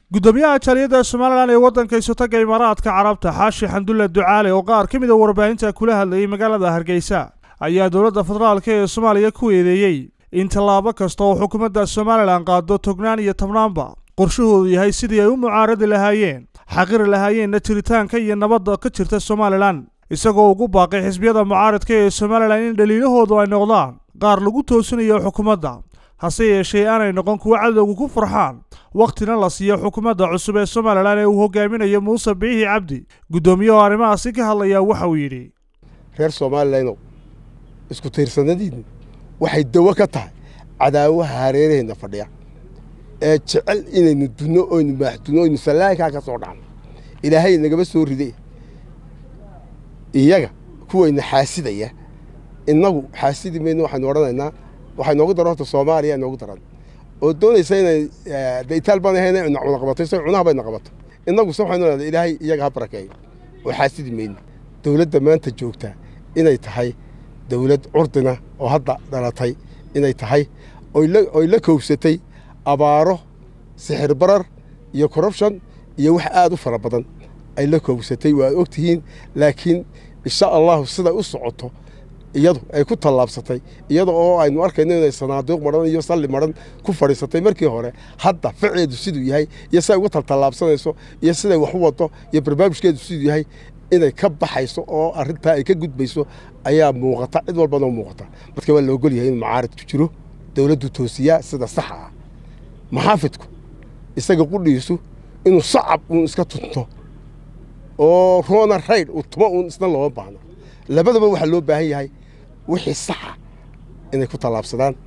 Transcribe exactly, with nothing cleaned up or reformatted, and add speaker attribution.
Speaker 1: gudoomiyaha Jaaliyadda Soomaaliland ee waddanka Isutaga Imaaraadka Carabta Xaashi Xandulle Ducaale oo qaar ka mid ah warbaahinta kula hadlayay magaalada Hargeysa ayaa dowladda federaalka ee Soomaaliya ku eedeeyay in tallaabo kasta oo xukuumadda Soomaaliland qaado tognaan iyo tabnaanba qorshahoodu yahay sidii ay u mucaaradi lahaayeen xaqiri lahaayeen jiritaanka iyo nabadda ka jirta Soomaaliland isagoo ugu baaqay xisbiyada mucaaradka ee Soomaaliland in dhaliilahoodu ay noqdaan qaar lagu toosinayo xukuumadda hase yeeshee aanay noqon kuwa cadowga ku farxaan waqtina la siiyo xukuumadda cusub ee Soomaaliland ee uu hogaaminayo Muuse Biixi Cabdi gudoomiyaha arrimahaasi ka hadlaya waxa uu yidhi
Speaker 2: reer Soomaaliland isku tiirsanadiin waxay dawo ka tahay cadaawaha hareeraheena fadhiya ee jecel inaynu dunno oo aynu maaxduno oo aynu salaayka ka soo dhacno ilaahay nagaba soo riday iyaga kuwayna xaasidaya inagu xaasidi meeyno waxaan oranaynaa waxay noogu dararto Soomaaliya noogu daran oo doonaysa inay deetal baan ahayn in cunaq qabatay soo cunaha bayna qabato inagu subxaanahu ilaahay iyaga ha barakeeyo oo xaasidi meeyno dawladda maanta joogta inay tahay dawlad curdina oo hadda dhalatay inay tahay oo la koobsatay abaaro sixir barar iyo corruption iyo wax aad u fara badan ay la koobsatay waa ogtihiin laakiin insha Allah sida u socoto iyadu ay ku talaabsatay iyada oo aynu arkayno inay sanaaduuq maran iyo salli maran ku fariisatay markii hore hadda ficiidu sidoo yahay iyo say ugu taltallaabsanayso iyo sida wax u wado iyo barnaamijkeedu sidoo yahay inay ka baxayso oo arinta ay ka gudbayso ayaa muuqata cid walba oo muuqata marka waa loo golyahay in mucaarid ku jiro dawladdu toosiya sida sax ah maxaafidku isaga qudhiisu inuu sacab uu iska tunto oo roona rayd uu tuma uu isna loo baahno labadaba waxa loo baahan yahay wixii sax ah inay ku talaabsadaan